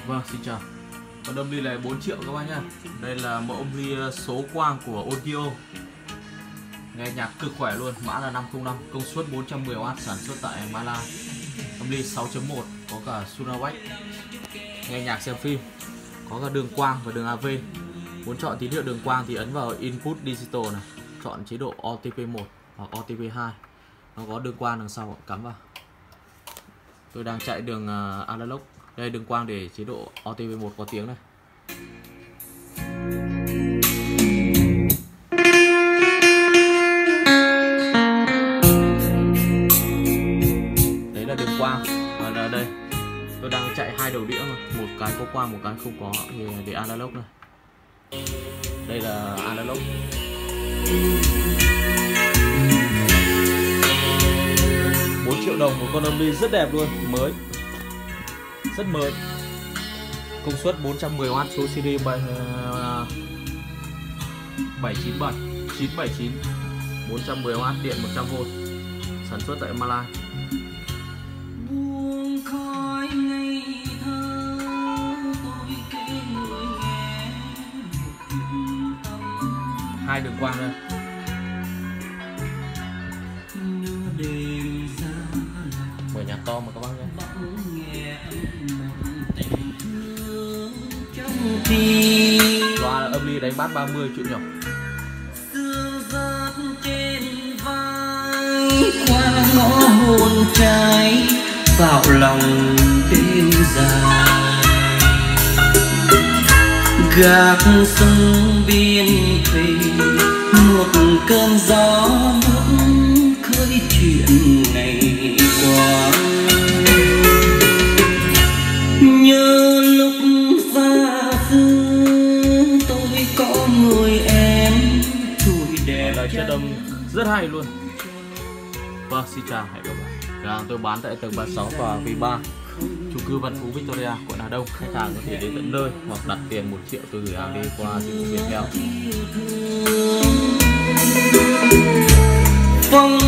Vâng, xin chào. Con âm ly này 4 triệu các bác nhá. Đây là mẫu âm ly số quang của Onkyo. Nghe nhạc cực khỏe luôn, mã là 505, công suất 410W, sản xuất tại Mala. Âm ly 6.1, có cả Sunaway. Nghe nhạc xem phim, có cả đường quang và đường AV. Muốn chọn tín hiệu đường quang thì ấn vào Input Digital này, chọn chế độ OTP1 hoặc OTP2. Nó có đường quang đằng sau cắm vào. Tôi đang chạy đường analog. Đây đường quang để chế độ OTP1 có tiếng này. Đấy là đường quang. Và là đây tôi đang chạy hai đầu đĩa mà, một cái có quang một cái không có thì để analog này. Đây là analog. Triệu đồng một con âm ly rất đẹp luôn, mới, rất mới, công suất 410W, số series 797 979, 410W, điện 100V, sản xuất tại Mala. Hai đường quang đây. Mở nhạc to mà các bác nhé. Loa âm ly đánh bass 30 chuyện nhỏ. Qua ngõ hồn trái vào lòng đêm dài, gác sông biên thủy một cơn gió buốt khơi chuyện ngày qua. Nhớ lúc xa xưa tôi có người em tuổi đẹp. Là chất âm rất hay luôn. Vâng, xin chào, hẹn gặp lại. Cửa tôi bán tại tầng 36 và V3, chung cư Văn Phú Victoria, quận Hà Đông. Khách hàng có thể đến tận nơi hoặc đặt tiền 1 triệu tôi gửi hàng đi qua dịch vụ Viettel.